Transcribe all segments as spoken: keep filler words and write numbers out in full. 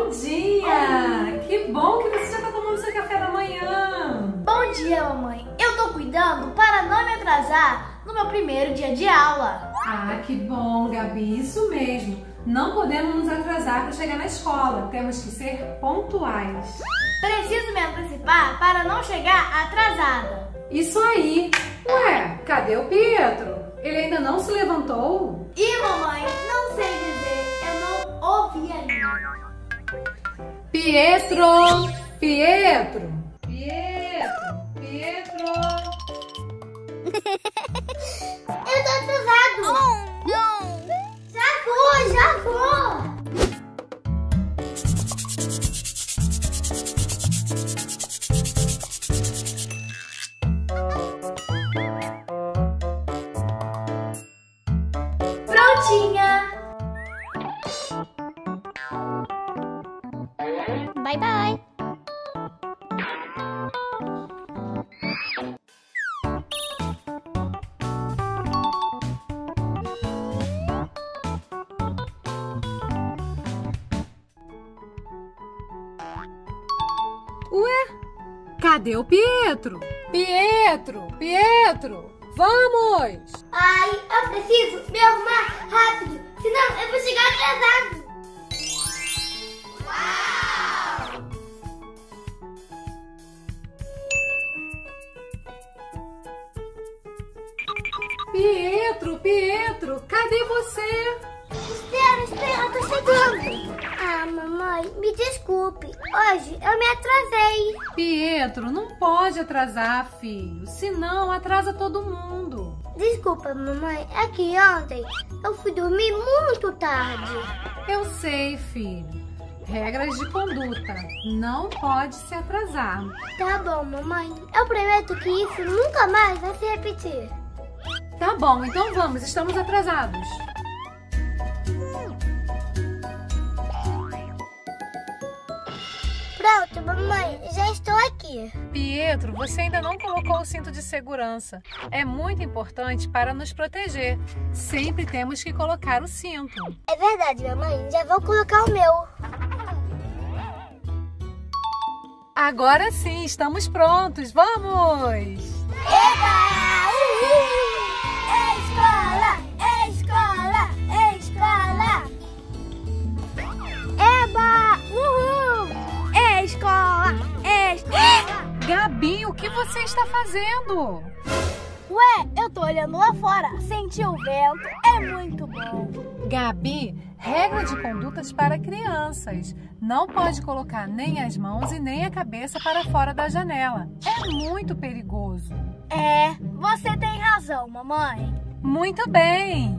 Bom dia! Que bom que você já está tomando seu café da manhã. Bom dia, mamãe. Eu tô cuidando para não me atrasar no meu primeiro dia de aula. Ah, que bom, Gabi. Isso mesmo. Não podemos nos atrasar para chegar na escola. Temos que ser pontuais. Preciso me antecipar para não chegar atrasada. Isso aí. Ué, cadê o Pietro? Ele ainda não se levantou? Ih, mamãe, não sei dizer. Eu não ouvi ainda. Pietro! Pietro! Pietro! Pietro! Eu tô atrasado! Oh, não! Já vou, já vou! Prontinha! Bye, bye! Ué, cadê o Pietro? Pietro, Pietro, vamos! Ai, eu preciso me arrumar rápido, senão eu vou chegar atrasado. Uau! Pietro, Pietro, cadê você? Espera, espera, eu tô chegando. Ah, mamãe, me desculpe. Hoje eu me atrasei. Pietro, não pode atrasar, filho, senão atrasa todo mundo. Desculpa, mamãe, é que ontem eu fui dormir muito tarde. Eu sei, filho. Regras de conduta. Não pode se atrasar. Tá bom, mamãe. Eu prometo que isso nunca mais vai se repetir. Tá bom, então vamos, estamos atrasados. Pronto, mamãe, já estou aqui. Pietro, você ainda não colocou o cinto de segurança. É muito importante para nos proteger. Sempre temos que colocar o cinto. É verdade, mamãe. Já vou colocar o meu. Agora sim, estamos prontos. Vamos! Eba! Uhul! Escola! Escola! Escola! Eba! Uhul! Escola! Escola! Gabi, o que você está fazendo? Ué, eu tô olhando lá fora. Sentir o vento é muito bom. Gabi, regra de condutas para crianças. Não pode colocar nem as mãos e nem a cabeça para fora da janela. É muito perigoso. É, você tem razão, mamãe. Muito bem.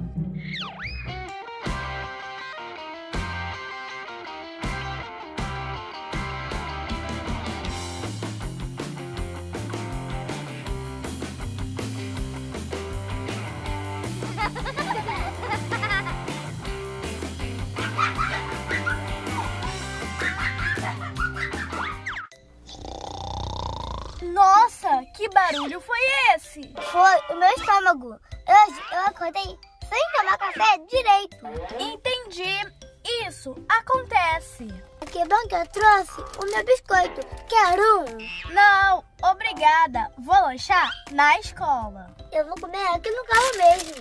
Nossa, que barulho foi esse? Foi o meu estômago. Hoje eu acordei sem tomar café direito. Entendi. Isso acontece. Que bom que eu trouxe o meu biscoito. Quer um? Não, obrigada. Vou lanchar na escola. Eu vou comer aqui no carro mesmo.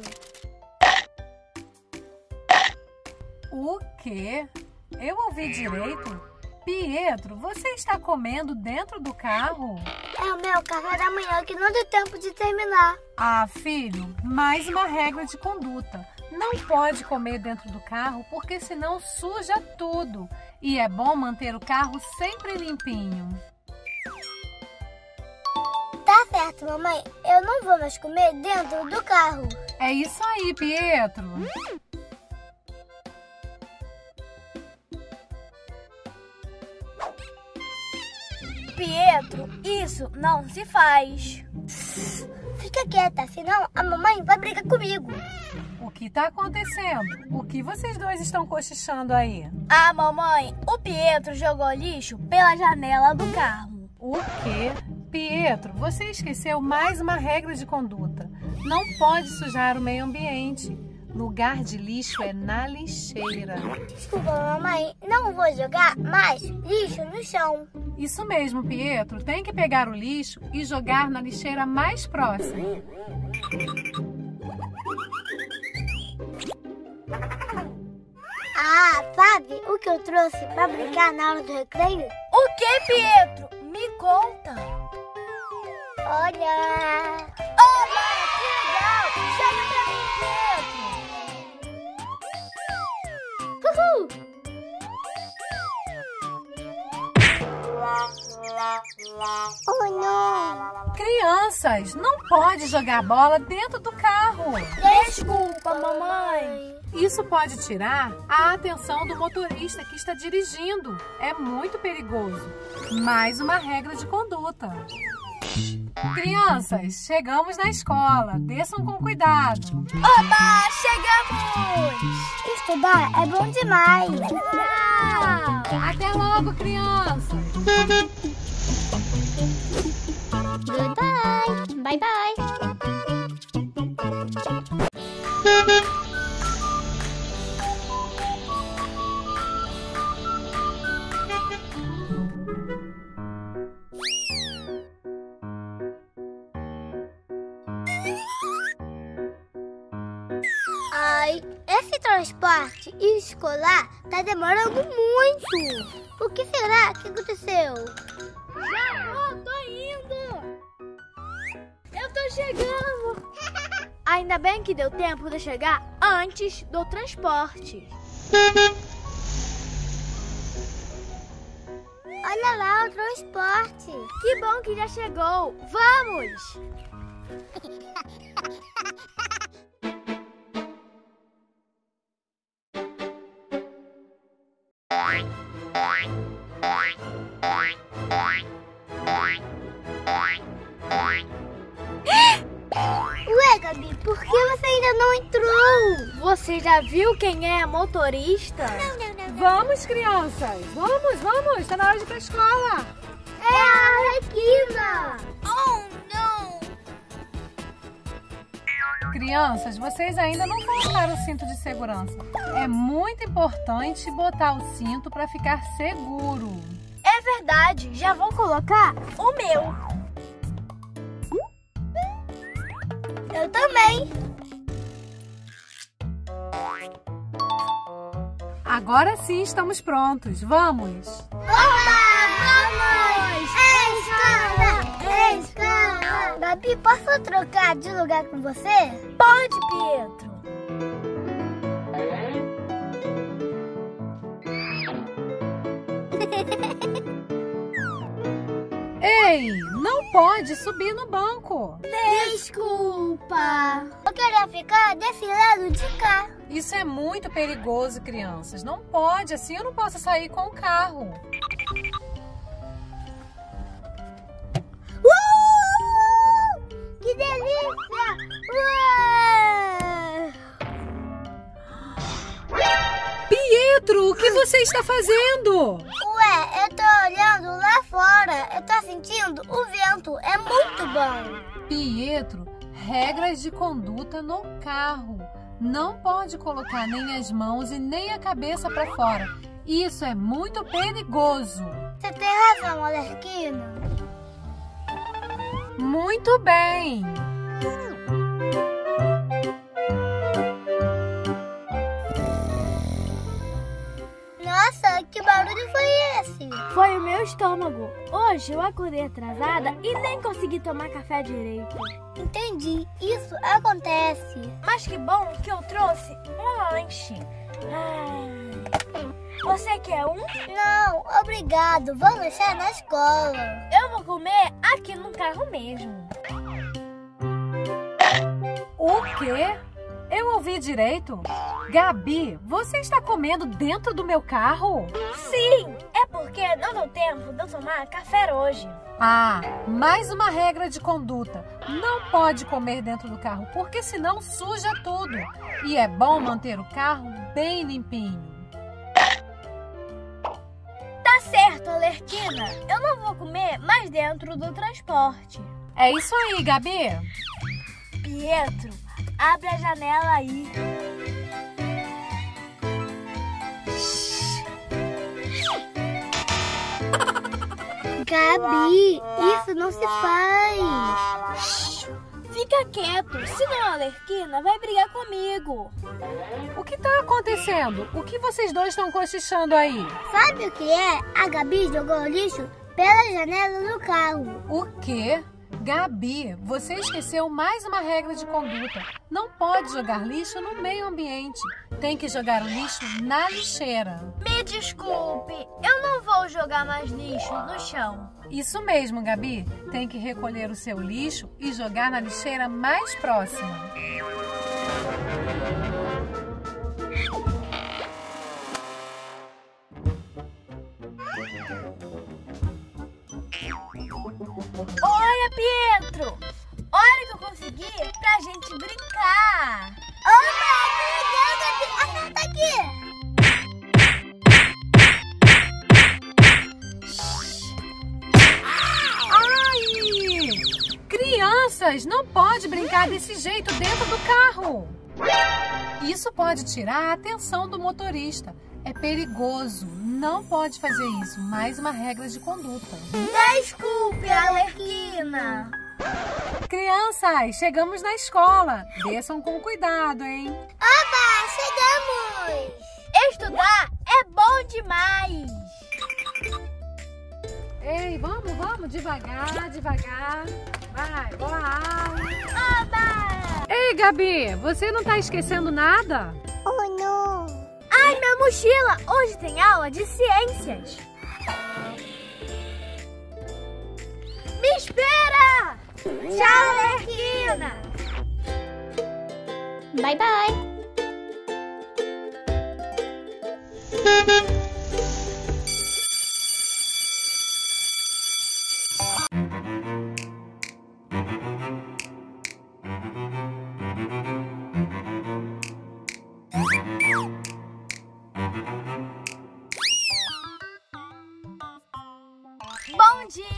O quê? Eu ouvi direito? Pietro, você está comendo dentro do carro? É o meu café da manhã que não deu tempo de terminar. Ah, filho, mais uma regra de conduta. Não pode comer dentro do carro porque senão suja tudo. E é bom manter o carro sempre limpinho. Tá certo, mamãe. Eu não vou mais comer dentro do carro. É isso aí, Pietro. Pietro, isso não se faz. Fica quieta, senão a mamãe vai brigar comigo. O que está acontecendo? O que vocês dois estão cochichando aí? Ah, mamãe, o Pietro jogou lixo pela janela do carro. O quê? Pietro, você esqueceu mais uma regra de conduta. Não pode sujar o meio ambiente. Lugar de lixo é na lixeira. Desculpa, mamãe, não vou jogar mais lixo no chão. Isso mesmo, Pietro. Tem que pegar o lixo e jogar na lixeira mais próxima. Ah, sabe o que eu trouxe para brincar na hora do recreio? O que, Pietro? Me conta. Olha! Olha, que legal! Chega pra mim, Pietro! Uhul! Oh, não! Crianças, não pode jogar bola dentro do carro. Desculpa, mamãe. Isso pode tirar a atenção do motorista que está dirigindo. É muito perigoso. Mais uma regra de conduta. Crianças, chegamos na escola. Desçam com cuidado. Oba, chegamos! Estudar é bom demais! Uau! Até logo, crianças! Goodbye! Bye bye! Ai, esse transporte escolar tá demorando muito. O que será que aconteceu? Já vou, tô indo! Eu tô chegando! Ainda bem que deu tempo de chegar antes do transporte. Olha lá o transporte. Que bom que já chegou! Vamos! Ué, Gabi, por que você ainda não entrou? Você já viu quem é a motorista? Não, não, não. Vamos, crianças! Vamos, vamos! Está na hora de ir para a escola! É a Arlequina! Oh, não! Crianças, vocês ainda não colocaram o cinto de segurança. É muito importante botar o cinto para ficar seguro. É verdade, já vou colocar o meu. Eu também. Agora sim estamos prontos. Vamos! Oba, vamos! Escola! Escola! Gabi, posso trocar de lugar com você? Pode, Pietro. Ei, não pode subir no banco. Desculpa. Eu queria ficar desse lado de cá. Isso é muito perigoso, crianças. Não pode, assim eu não posso sair com o carro. Uh! Que delícia! Ué! Pietro, o que você está fazendo? Ué, eu tô olhando lá fora. Eu tô sentindo o vento. É muito bom. Pietro, regras de conduta no carro. Não pode colocar nem as mãos e nem a cabeça para fora. Isso é muito perigoso. Você tem razão, Arlequina. Muito bem. Nossa, que barulho foi esse? Foi o meu estômago. Hoje eu acordei atrasada e nem consegui tomar café direito. Entendi, isso acontece. Mas que bom que eu trouxe um lanche. Ai. Você quer um? Não, obrigado. Vou deixar na escola. Eu vou comer aqui no carro mesmo. O quê? Eu ouvi direito? Gabi, você está comendo dentro do meu carro? Sim, é porque não deu tempo de eu tomar café hoje. Ah, mais uma regra de conduta. Não pode comer dentro do carro, porque senão suja tudo. E é bom manter o carro bem limpinho. Tá certo, Arlequina. Eu não vou comer mais dentro do transporte. É isso aí, Gabi. Pietro, abre a janela aí. Gabi, isso não se faz. Fica quieto, senão a Arlequina vai brigar comigo. O que tá acontecendo? O que vocês dois estão cochichando aí? Sabe o que é? A Gabi jogou o lixo pela janela do carro. O quê? Gabi, você esqueceu mais uma regra de conduta. Não pode jogar lixo no meio ambiente. Tem que jogar o lixo na lixeira. Me desculpe, eu não vou jogar mais lixo no chão. Isso mesmo, Gabi. Tem que recolher o seu lixo e jogar na lixeira mais próxima. Olha, Pietro! Olha o que eu consegui pra gente brincar! Opa, que legal, Gabi! Acerta aqui! Ai! Crianças, não pode brincar desse jeito dentro do carro. Isso pode tirar a atenção do motorista. É perigoso. Não pode fazer isso. Mais uma regra de conduta. Desculpe, Arlequina. Crianças, chegamos na escola. Desçam com cuidado, hein? Oba, chegamos! Estudar é bom demais. Ei, vamos, vamos, devagar, devagar. Vai, boa aula. Oba! Ei, Gabi, você não tá esquecendo nada? Oh, não! Ai, minha mochila! Hoje tem aula de ciências. Me espera! Tchau, Arlequina! Bye, bye! Bom dia!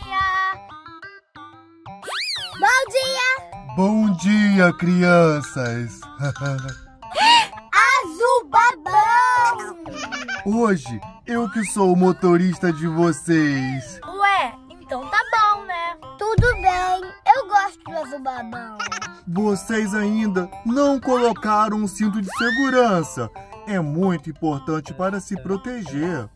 Bom dia! Bom dia, crianças! Azul babão! Hoje, eu que sou o motorista de vocês. Ué, então tá bom, né? Tudo bem, eu gosto do azul babão. Vocês ainda não colocaram um cinto de segurança. É muito importante para se proteger.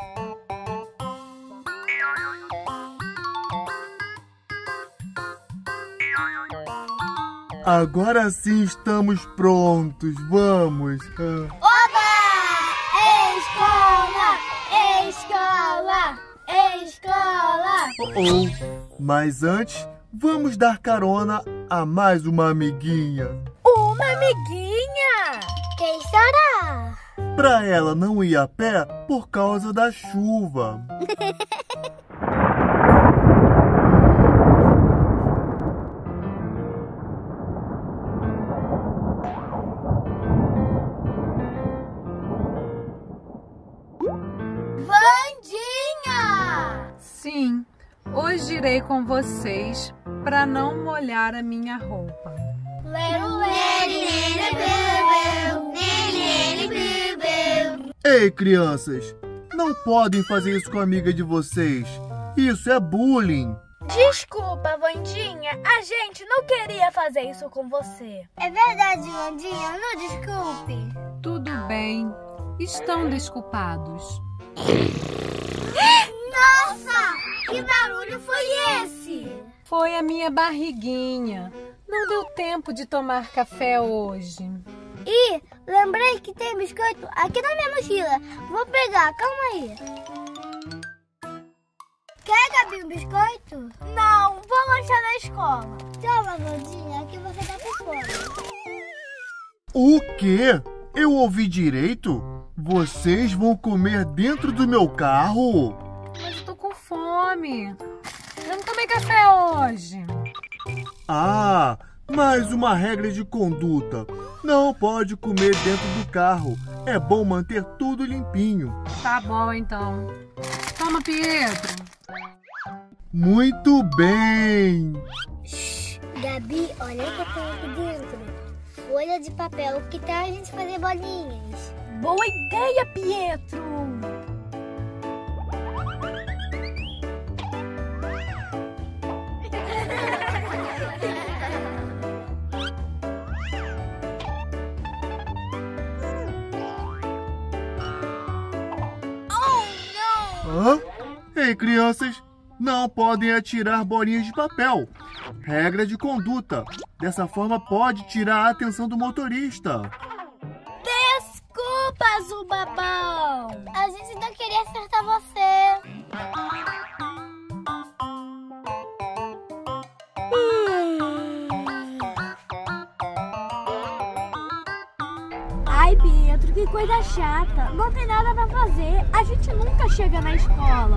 Agora sim estamos prontos. Vamos. Oba! Escola! Escola! Escola! Oh, oh. Mas antes, vamos dar carona a mais uma amiguinha. Uma amiguinha! Quem será? Pra ela não ir a pé por causa da chuva. Vandinha! Sim, hoje irei com vocês para não molhar a minha roupa. Ei, crianças, não podem fazer isso com a amiga de vocês. Isso é bullying. Desculpa, Vandinha, a gente não queria fazer isso com você. É verdade, Vandinha, não desculpe. Tudo bem, estão desculpados. Nossa! Que barulho foi esse? Foi a minha barriguinha. Não deu tempo de tomar café hoje. Ih, lembrei que tem biscoito aqui na minha mochila. Vou pegar, calma aí. Quer, Gabi, um biscoito? Não, vou lanchar na escola. Toma, Vandinha, que você tá com fome. O quê? Eu ouvi direito? Vocês vão comer dentro do meu carro? Mas eu tô com fome. Eu não tomei café hoje. Ah, mais uma regra de conduta. Não pode comer dentro do carro. É bom manter tudo limpinho. Tá bom, então. Toma, Pietro. Muito bem. Shhh, Gabi, olha o que tem aqui dentro. Folha de papel, que tal a gente fazer bolinhas? Boa ideia, Pietro! Hã? Ei, crianças, não podem atirar bolinhas de papel. Regra de conduta. Dessa forma pode tirar a atenção do motorista. Desculpa, Zubabão. A gente não queria acertar você. Ai, Pietro, que coisa chata. Não tem nada pra fazer. A gente nunca chega na escola.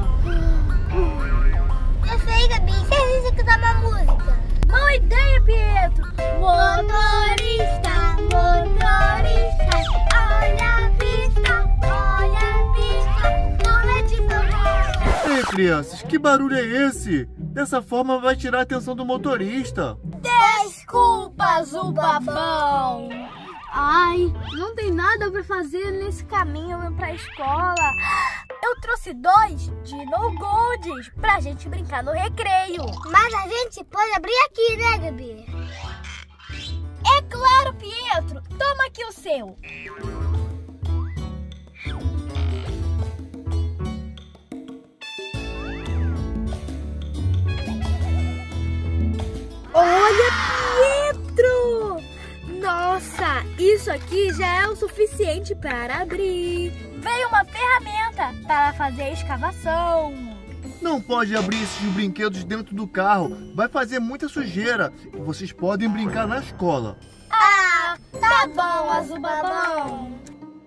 Eu sei, Gabi. Se a gente cantar uma música. Boa ideia, Pietro. Motorista, motorista, olha a pista, olha a pista, não é de borracha. Ei, crianças, que barulho é esse? Dessa forma vai tirar a atenção do motorista. Desculpa, Zubabão. Ai, não tem nada pra fazer nesse caminho pra escola. Eu trouxe dois Dino Golds pra gente brincar no recreio. Mas a gente pode abrir aqui, né, Gabi? É claro, Pietro. Toma aqui o seu. Olha, Pietro! Nossa, isso aqui já é o suficiente para abrir. Veio uma ferramenta para fazer escavação. Não pode abrir esses brinquedos dentro do carro. Vai fazer muita sujeira. Vocês podem brincar na escola. Ah, tá bom, Azubabão.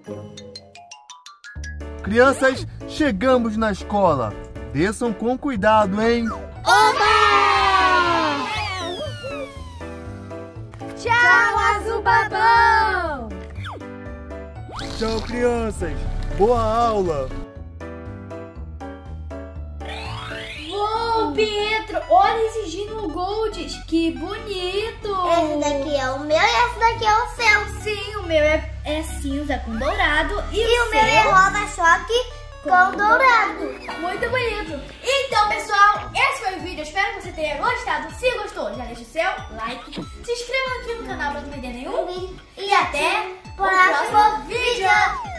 Crianças, chegamos na escola. Desçam com cuidado, hein? Oba! Tchau, Azubabão! Tchau, crianças. Boa aula. Uou, Pietro, olha esses Dino Golds. Que bonito! Esse daqui é o meu e esse daqui é o seu. Sim, o meu é, é cinza com dourado e, E o meu é rosa choque com dourado. muito bonito. Então, pessoal, esse foi o vídeo. Espero que você tenha gostado. Se gostou, já deixa o seu like. Se inscreva aqui no canal para não perder nenhum vídeo. E até o próximo vídeo.